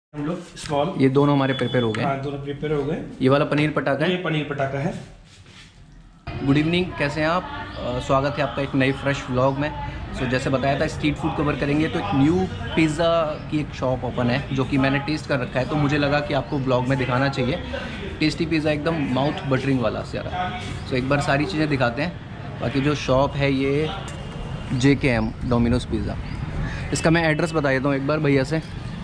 हम लोग स्मॉल, ये दोनों हमारे प्रिपेयर हो गए। हाँ दोनों प्रिपेयर हो गए। ये वाला पनीर पटाखा है, ये पनीर पटाखा है। गुड इवनिंग, कैसे हैं आप? स्वागत है आपका एक नई फ्रेश व्लॉग में। जैसे बताया था स्ट्रीट फूड कवर करेंगे, तो एक न्यू पिज़्ज़ा की एक शॉप ओपन है जो कि मैंने टेस्ट कर रखा है, तो मुझे लगा कि आपको ब्लॉग में दिखाना चाहिए। टेस्टी पिज़्ज़ा एकदम माउथ बटरिंग वाला सारा। एक बार सारी चीज़ें दिखाते हैं। बाकी जो शॉप है ये JKM डोमिनोज पिज़्ज़ा। इसका मैं एड्रेस बता देता हूँ एक बार भैया से।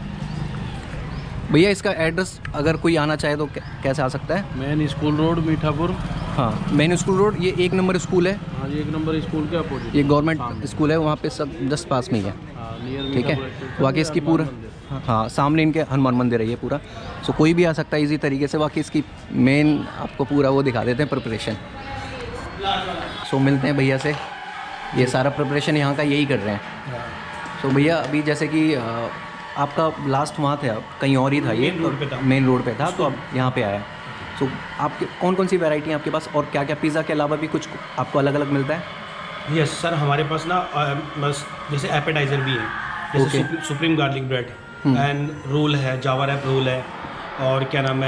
भैया इसका एड्रेस अगर कोई आना चाहे तो कैसे आ सकता है? Main school road Mithapur. हाँ, मेन स्कूल रोड, ये 1 नंबर स्कूल है। हाँ, ये 1 नंबर स्कूल के अपोजिट, ये गवर्नमेंट स्कूल है, वहाँ पे सब जस्ट पास में ही है। ठीक है, बाकी इसकी पूरा, हाँ सामने इनके हनुमान मंदिर है ये पूरा। कोई भी आ सकता है इजी तरीके से। बाकी इसकी मेन आपको पूरा वो दिखा देते हैं प्रिपरेशन। मिलते हैं भैया से, ये सारा प्रिपरेशन यहाँ का यही कर रहे हैं। भैया अभी जैसे कि आपका लास्ट वहाँ था, कहीं और ही था, ये मेन रोड पे था, तो अब यहाँ पे आया। आपके कौन कौन सी वैरायटी है आपके पास, और क्या क्या पिज़्ज़ा के अलावा भी कुछ आपको अलग अलग मिलता है? यस सर, हमारे पास ना बस जैसे एपेटाइज़र भी है, जैसे supreme garlic bread and roll है, जावा रैप रोल है, और क्या नाम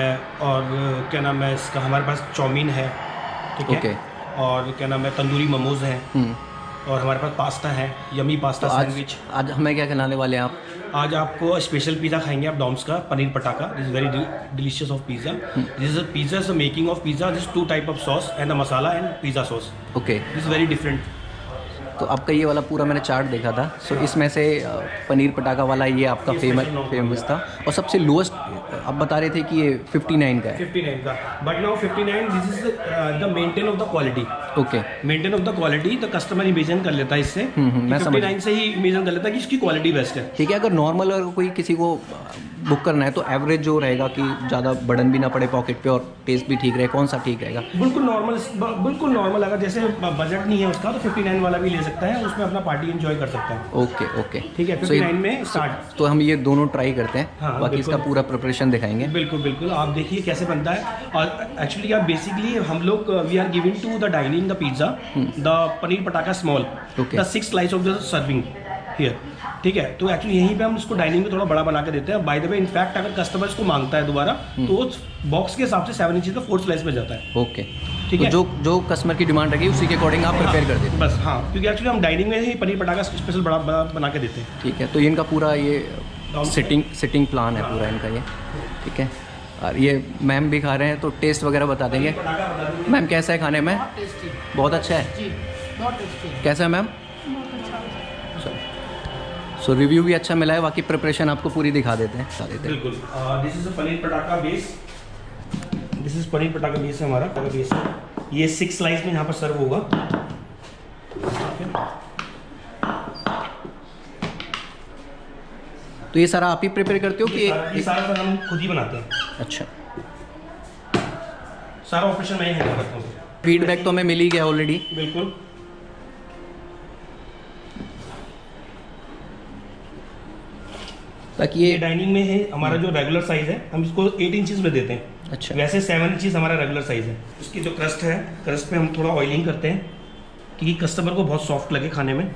है इसका, हमारे पास चाउमीन है, ठीक है, और क्या नाम है तंदूरी मोमोज हैं, और हमारे पास पास्ता है, यमी पास्ता सैंडविच। आज हमें क्या खिलाने वाले हैं आप? आज आपको स्पेशल पिज़्ज़ा खाएंगे आप, डॉम्स का पनीर पटाखा। This is very delicious of pizza. This is pizza is making of pizza, this 2 type of sauce and the masala and pizza sauce. Okay, this is very different. तो आपका ये वाला पूरा मैंने चार्ट देखा था, इसमें से पनीर पटाखा वाला ये आपका फेमस था, और सबसे लोएस्ट आप बता रहे थे कि ये 59 का है। 59 का, but now 59 this is the maintain of the quality. Okay, maintain of the quality, the customer imagine कर लेता है इससे। मैं 59 से ही इमेजिन कर लेता है कि इसकी क्वालिटी बेस्ट है। ठीक है, अगर नॉर्मल अगर कोई किसी को बुक करना है तो एवरेज जो रहेगा कि ज़्यादा बर्डन भी ना पड़े पॉकेट पे और टेस्ट भी ठीक रहे, कौन सा ठीक रहेगा? बिल्कुल नॉर्मल। अगर जैसे बजट नहीं है उसका तो 59 वाला भी ले सकता है, उसमें अपना पार्टी एंजॉय कर सकता है। ओके ठीक है, 59 में स्टार्ट। तो हम ये दोनों ट्राई करते हैं। हाँ, बाकी इसका पूरा प्रिपरेशन दिखाएंगे। बिल्कुल आप देखिए कैसे बनता है। और एक्चुअली आप बेसिकली हम लोग we are giving to the dining the pizza the paneer pataka small, the 6 slice of the serving here. ठीक है, तो एक्चुअली यहीं पे हम इसको डाइनिंग में थोड़ा बड़ा बना के देते हैं। बाय द वे, इनफैक्ट अगर कस्टमर इसको मांगता है दोबारा तो उस बॉक्स के हिसाब से 7 इंच का 4 स्लाइस में जाता है। ओके, ठीक है, तो जो कस्टमर की डिमांड रहेगी उसी के अकॉर्डिंग आप प्रिपेयर कर देते हैं। बस हाँ, क्योंकि एक्चुअली हम डाइनिंग में ही पनीर पटाखा स्पेशल बड़ा बना के देते हैं। ठीक है, तो इनका पूरा ये सिटिंग प्लान है पूरा इनका ये। ठीक है, और ये मैम भी खा रहे हैं तो टेस्ट वगैरह बता देंगे। मैम कैसा है खाने में? बहुत अच्छा है जी, बहुत टेस्टी। कैसा है मैम? रिव्यू भी अच्छा मिला है। बाकी प्रिपरेशन आपको पूरी दिखा देते हैं। बिल्कुल, दिस इज पनीर पटाखा बेस। दिस इज पनीर पटाखा बेस है हमारा बेस है। ये 6 स्लाइस में यहाँ पर सर्व होगा। तो ये सारा आप ही प्रिपेयर करते हो कि ये सारा हम खुद ही बनाते हैं? अच्छा, सारा ऑपरेशन मैं ही हैंडल करता हूँ। फीडबैक तो हमें मिल ही गया ऑलरेडी। बिल्कुल, ताकि ये डाइनिंग में है हमारा जो रेगुलर साइज है, हम इसको 8 इंचेस में देते हैं। अच्छा, वैसे 7 इंचेस हमारा रेगुलर साइज है। उसकी जो क्रस्ट है, क्रस्ट पे हम थोड़ा ऑयलिंग करते हैं क्योंकि कस्टमर को बहुत सॉफ्ट लगे खाने में।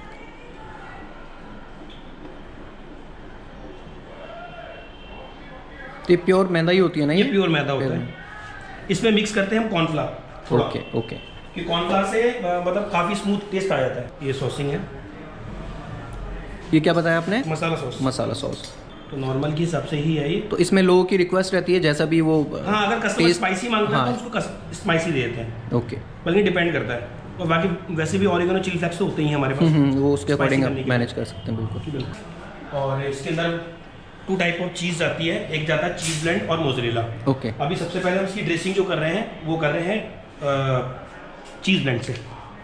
तो ये प्योर मैदा ही होती है ना? ये प्योर मैदा होता है। इसमें मिक्स करते हैं हम कॉर्नफ्लावर। ओके, कि कॉर्नफ्लावर से मतलब काफ़ी स्मूथ टेस्ट आ जाता है। ये सॉसिंग है। ये क्या बताया आपने? मसाला सॉस तो नॉर्मल के हिसाब से ही है ये। तो इसमें लोगों की रिक्वेस्ट रहती है जैसा भी वो, हाँ अगर कस्टमर स्पाइसी मांगता है तो उसको स्पाइसी दे देते हैं। ओके, बल्कि डिपेंड करता है। और बाकी वैसे भी ऑरिगेनो चिली फ्लेक्स तो होते ही हैं हमारे पास, वो उसके अकॉर्डिंग मैनेज कर सकते हैं। बिल्कुल। और इसके अंदर 2 टाइप ऑफ चीज़ आती है, एक जाता है चीज़ ब्लेंड और मोज़रेला। ओके, अभी सबसे पहले हम इसकी ड्रेसिंग जो कर रहे हैं वो कर रहे हैं चीज़ ब्लेंड से।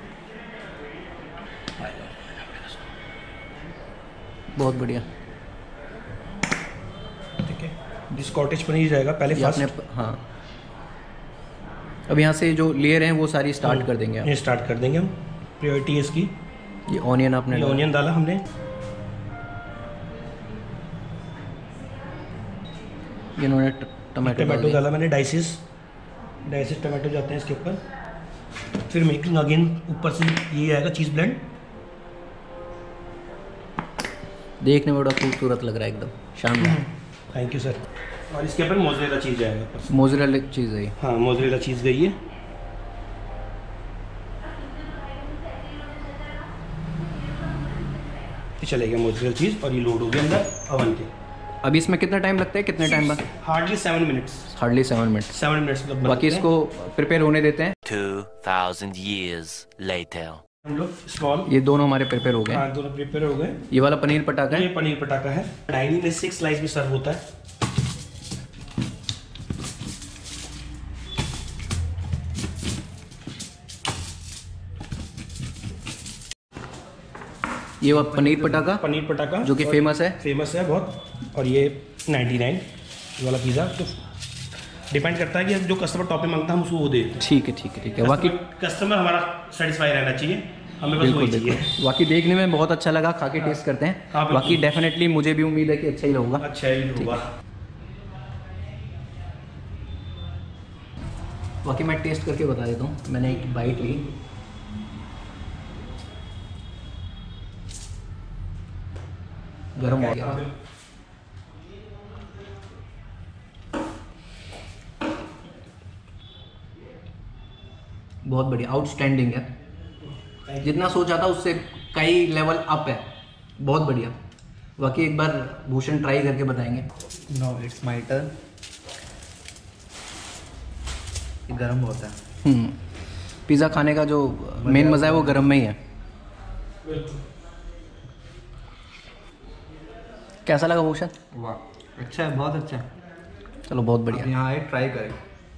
बहुत बढ़िया। ठीक है, जिस कॉटेज पनीर जाएगा पहले फर्स्ट। हाँ, अब यहाँ से जो लेयर हैं वो सारी स्टार्ट कर देंगे। ये स्टार्ट कर देंगे हम। प्रायोरिटी है इसकी। ये ऑनियन आपने ऑनियन डाला हमने। इन्होंने टमाटो डाला मैंने, डाइसिस टमाटो जाते हैं इसके ऊपर। फिर मेकिंग अगेन ऊपर से ये आएगा चीज़ ब्लेंड। देखने में बड़ा खूबसूरत लग रहा है, एकदम शानदार। Thank you sir. और इसके ऊपर मोज़रेला चीज़ जाएगा। मोज़रेला चीज़ है ये। हाँ, मोज़रेला चीज़ गई है। ये चलेगा मोज़रेला चीज़ और ये लोड हो गया अंदर ओवन के। अभी इसमें कितना टाइम लगता है, कितने टाइम बाद? Hardly 7 minutes. Hardly 7 minute. 7 minutes मतलब। बाकी इसको प्रिपेयर होने देते हैं। 2000 years later. हम लोग स्मॉल, ये दोनों हमारे प्रिपेयर हो गए। हाँ दोनों प्रिपेयर हो गए। ये वाला पनीर पटाखा ये है। पनीर पटाखा है। डाइनिंग में 6 स्लाइस में सर्व होता है। ये वाला पनीर पटाखा, पनीर पटाखा जो कि फेमस है। फेमस है बहुत। और ये 99 वाला पिज़्ज़ा। तो डिपेंड करता है कि जो कस्टमर टॉपिंग मांगता है हम उसको वो दे। ठीक है ठीक है ठीक है। बाकी कस्टमर हमारा सेटिस्फाई रहना चाहिए, हमें बस बिल्कुल वही बिल्कुल। चाहिए। बाकी देखने में बहुत अच्छा लगा, खा के टेस्ट करते हैं। हाँ, बिल्कुल। बाकी डेफिनेटली मुझे भी उम्मीद है कि अच्छा ही होगा। अच्छा ही होगा। बाकी मैं टेस्ट करके बता देता हूँ। मैंने एक बाइट ली, गर्म हो गया। बहुत बढ़िया, आउटस्टैंडिंग है। जितना सोचा था उससे कई लेवल अप है। बहुत बढ़िया। बाकी एक बार भूषण ट्राई करके बताएंगे। No it's my turn. गरम होता है। पिज़्ज़ा खाने का जो मेन मज़ा है वो गर्म में ही है। कैसा लगा भूषण? वाह, अच्छा है, बहुत अच्छा है। चलो बहुत बढ़िया। आप यहाँ आए, ट्राई करें।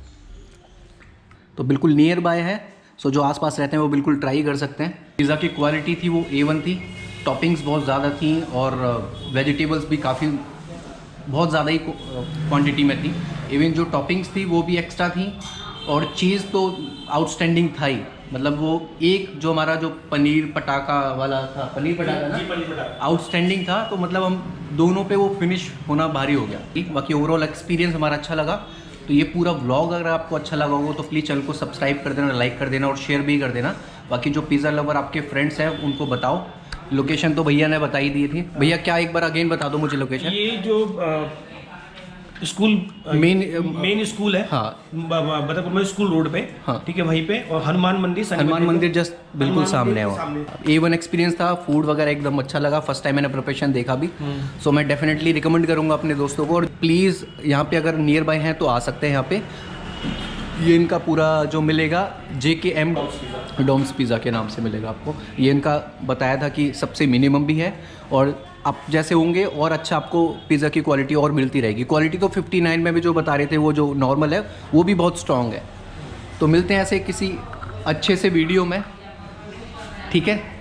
तो बिल्कुल नियर बाय है, सो जो आसपास रहते हैं वो बिल्कुल ट्राई कर सकते हैं। पिज़्ज़ा की क्वालिटी थी वो A1 थी। टॉपिंग्स बहुत ज़्यादा थी और वेजिटेबल्स भी काफ़ी बहुत ज़्यादा ही क्वांटिटी में थी। इवन जो टॉपिंग्स थी वो भी एक्स्ट्रा थी और चीज़ तो आउटस्टैंडिंग था ही। मतलब वो एक जो हमारा जो पनीर पटाखा वाला था, पनीर पटाखा ना, आउटस्टैंडिंग था। तो मतलब हम दोनों पे वो फिनिश होना भारी हो गया। बाकी ओवरऑल एक्सपीरियंस हमारा अच्छा लगा। तो ये पूरा व्लॉग अगर आपको अच्छा लगा होगा तो प्लीज़ चैनल को सब्सक्राइब कर देना, लाइक कर देना और शेयर भी कर देना। बाकी जो पिज़्ज़ा लवर आपके फ्रेंड्स हैं उनको बताओ। लोकेशन तो भैया ने बता ही दी थी। भैया क्या एक बार अगेन बता दो मुझे लोकेशन। ये जो स्कूल मेन स्कूल है, हाँ, बदरपुर में स्कूल रोड पे। हाँ। ठीक है, वहीं पे। और हनुमान मंदिर, हनुमान मंदिर जस्ट बिल्कुल सामने है वो। सामने। A1 एक्सपीरियंस था, फूड वगैरह एकदम अच्छा लगा। फर्स्ट टाइम मैंने प्रिपरेशन देखा भी। सो मैं डेफिनेटली रिकमेंड करूँगा अपने दोस्तों को। और प्लीज़ यहाँ पे अगर नियर बाय हैं तो आ सकते हैं यहाँ पे। ये इनका पूरा जो मिलेगा JKM डॉम्स पिज़्ज़ा के नाम से मिलेगा आपको। ये इनका बताया था कि सबसे मिनिमम भी है और आप जैसे होंगे और अच्छा आपको पिज़्ज़ा की क्वालिटी और मिलती रहेगी। क्वालिटी तो 59 में भी जो बता रहे थे वो जो नॉर्मल है वो भी बहुत स्ट्रॉन्ग है। तो मिलते हैं ऐसे किसी अच्छे से वीडियो में, ठीक है।